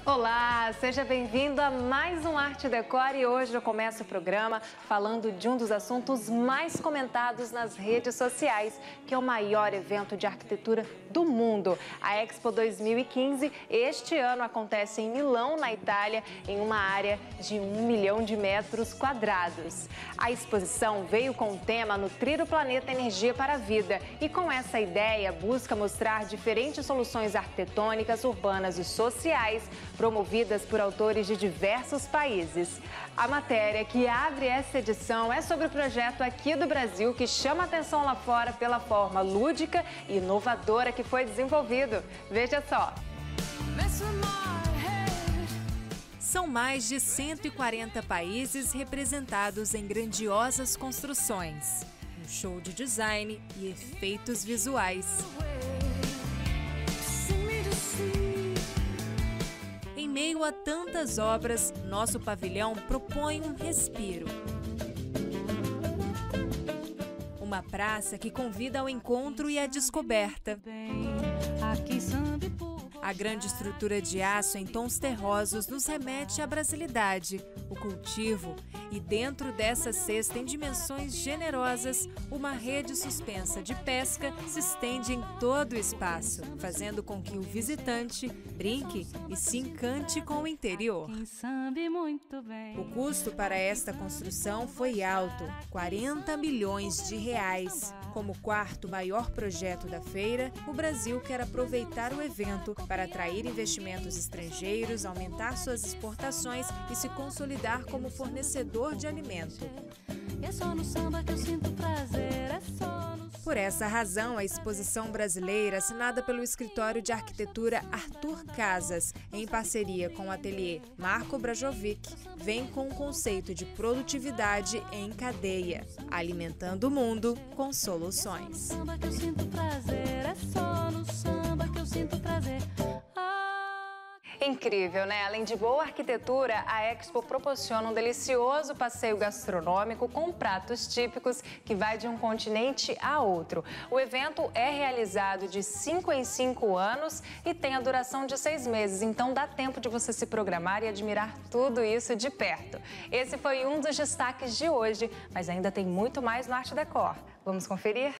Olá, seja bem-vindo a mais um Arte Decor e hoje eu começo o programa falando de um dos assuntos mais comentados nas redes sociais, que é o maior evento de arquitetura do mundo. A Expo 2015, este ano acontece em Milão, na Itália, em uma área de 1 milhão de metros quadrados. A exposição veio com o tema Nutrir o Planeta Energia para a Vida e com essa ideia busca mostrar diferentes soluções arquitetônicas, urbanas e sociais promovidas por autores de diversos países. A matéria que abre essa edição é sobre o projeto aqui do Brasil que chama a atenção lá fora pela forma lúdica e inovadora que foi desenvolvido. Veja só! São mais de 140 países representados em grandiosas construções, um show de design e efeitos visuais. Em meio a tantas obras, nosso pavilhão propõe um respiro. Uma praça que convida ao encontro e à descoberta. A grande estrutura de aço em tons terrosos nos remete à brasilidade, o cultivo e dentro dessa cesta em dimensões generosas, uma rede suspensa de pesca se estende em todo o espaço, fazendo com que o visitante brinque e se encante com o interior. O custo para esta construção foi alto, 40 milhões de reais. Como quarto maior projeto da feira, o Brasil quer aproveitar o evento para atrair investimentos estrangeiros, aumentar suas exportações e se consolidar como fornecedor de alimento. Por essa razão, a exposição brasileira, assinada pelo escritório de arquitetura Arthur Casas, em parceria com o ateliê Marco Brajovic, vem com o conceito de produtividade em cadeia, alimentando o mundo com soluções. Incrível, né? Além de boa arquitetura, a Expo proporciona um delicioso passeio gastronômico com pratos típicos que vai de um continente a outro. O evento é realizado de 5 em 5 anos e tem a duração de 6 meses, então dá tempo de você se programar e admirar tudo isso de perto. Esse foi um dos destaques de hoje, mas ainda tem muito mais no Arte Decor. Vamos conferir?